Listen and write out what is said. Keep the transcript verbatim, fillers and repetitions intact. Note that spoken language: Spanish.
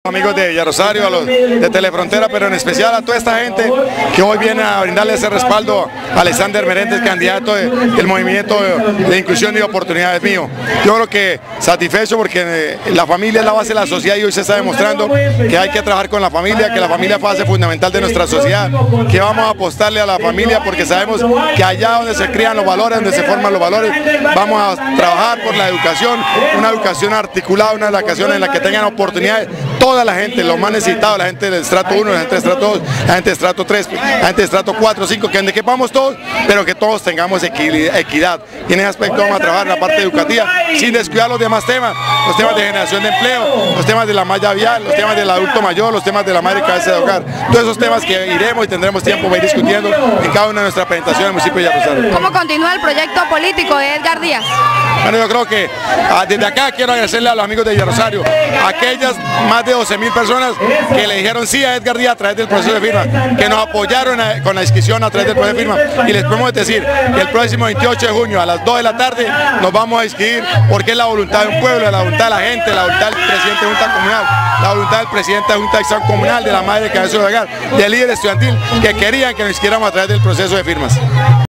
Amigos de Villarosario, a los de Telefrontera, pero en especial a toda esta gente que hoy viene a brindarle ese respaldo a Alexander Meréndez, candidato de, del movimiento de, de inclusión y oportunidades mío. Yo creo que satisfecho porque la familia es la base de la sociedad y hoy se está demostrando que hay que trabajar con la familia, que la familia es base fundamental de nuestra sociedad, que vamos a apostarle a la familia porque sabemos que allá donde se crían los valores, donde se forman los valores, vamos a trabajar por la educación, una educación articulada, una educación en la que tengan oportunidades toda la gente, los más necesitados, la gente del estrato uno, la gente del estrato dos, la gente del estrato tres, la gente del estrato cuatro, cinco, que donde quepamos todos, pero que todos tengamos equidad. Y en ese aspecto vamos a trabajar en la parte educativa, sin descuidar los demás temas, los temas de generación de empleo, los temas de la malla vial, los temas del adulto mayor, los temas de la madre cabeza de hogar, todos esos temas que iremos y tendremos tiempo para ir discutiendo en cada una de nuestras presentaciones del municipio de Villarosario. ¿Cómo continúa el proyecto político de Edgar Díaz? Bueno, yo creo que ah, desde acá quiero agradecerle a los amigos de Villarosario, a aquellas más de doce mil personas que le dijeron sí a Edgar Díaz a través del proceso de firma, que nos apoyaron a, con la inscripción a través del proceso de firma, y les podemos decir que el próximo veintiocho de junio a las dos de la tarde nos vamos a inscribir porque es la voluntad de un pueblo, la voluntad de la gente, la voluntad del presidente de Junta Comunal, la voluntad del presidente de Junta de Acción Comunal, de la madre cabeza de hogar, del líder estudiantil que querían que nos inscribiéramos a través del proceso de firmas.